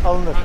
alınır.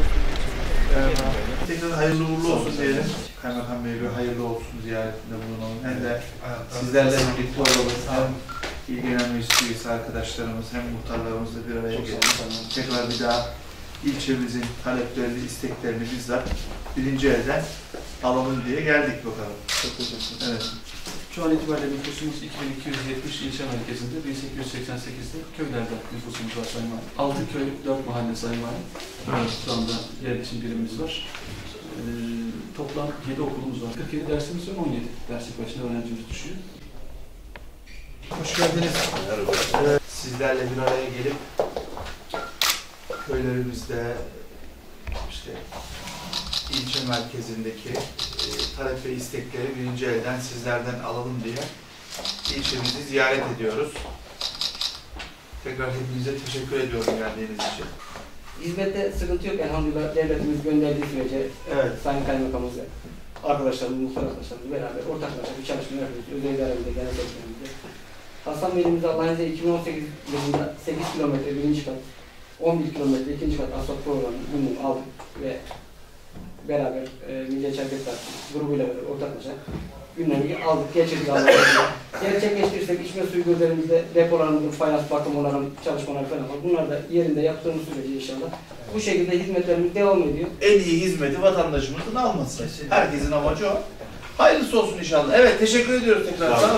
Tekrar hayırlı uğurlu olsun diyelim. Kaymakam Bey bir hayırlı olsun ziyaretinde bulunalım. Hem de sizlerle birlikte olalım. Hem ilgilenen meclis üyesi arkadaşlarımız hem muhtarlarımızla bir araya gelelim. Tekrar bir daha ilçemizin taleplerini, isteklerini bizzat birinci elden alalım diye geldik bakalım. Çok teşekkür ederim. Evet. Şu an itibariyle nüfusumuz 2270 ilçe merkezinde, 1888'de köylerde nüfusumuz var Sayın Valim. 6 köy, 4 mahalle Sayın Valim. Şu anda yerleşim birimimiz var. Toplam 7 okulumuz var. 47 dersimiz var, 17 derslik başına öğrencimiz düşüyor. Hoş geldiniz. Sizlerle bir araya gelip köylerimizde işte ilçe merkezindeki talep ve istekleri birinci elden sizlerden alalım diye ilçemizi ziyaret ediyoruz. Tekrar hepinize teşekkür ediyorum geldiğiniz için. Hizmette sıkıntı yok elhamdülillah, devletimiz gönderdiği sürece Evet. Sayın Kaymakamımız, arkadaşlarımız, muhtar arkadaşlarımızla beraber ortaklaşa bir çalışma yapıyoruz. Özel idaremizde, genel sektörimizde. Hasan Bey'imizde Allah'ın izniyle 2018 yılında 8 kilometre birinci kat, 11 kilometre ikinci kat asfalt programını bunu aldık ve beraber Milliyetçi Hareket Partisi grubuyla beraber ortaklaşa günlerini aldık, geçirdik Allah'ın izniyle. Gerçekleştirirsek içme suyu gözlerimizde depolarımızın, fayans bakımlarının çalışmaları falan var. Bunlar da yerinde yaptığımız sürece inşallah bu şekilde hizmetlerimiz devam ediyor. En iyi hizmeti vatandaşımızın alması. Herkesin amacı o. Hayırlısı olsun inşallah. Evet, teşekkür ediyoruz tekrar. Sağ olun.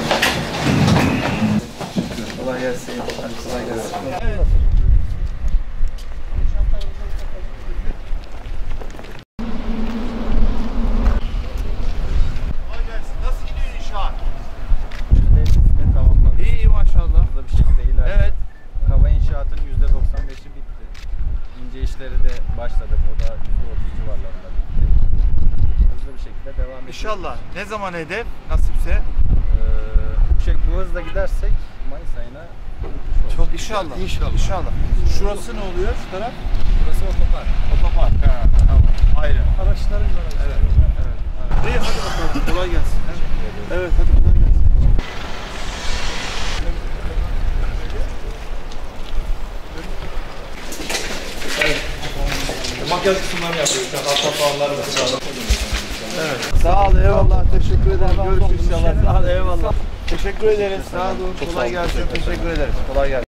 Kolay gelsin. Kolay gelsin. Evet. Nasıl gidiyor inşaat? Tamamladık. İyi maşallah. Hızlı bir şekilde ilerliyor. Evet. Kaba inşaatın %95'i bitti. İnce işleri de başladık. O da %30 civarlarında bitti. Hızlı bir şekilde devam ediyor. İnşallah. Ne zaman hedef? Nasipse. Bu hızla gidersek Mayıs ayına Çok inşallah. İnşallah. Şurası ne oluyor? Şu taraf? Burası otopark. Otopark. Ha, tamam. Ayrı. Araçların var. Evet. Evet. İyi, hadi bakalım. Kolay gelsin. Evet, hadi kolay gelsin. Makyaj kısımlarını yapıyoruz. Altta falanlar var. Evet. Sağ ol, eyvallah. Teşekkür ederim. Görüşürüz inşallah. Sağ ol, eyvallah. Teşekkür ederiz. Sağ olun. Kolay gelsin. Teşekkür ederiz. Kolay gelsin.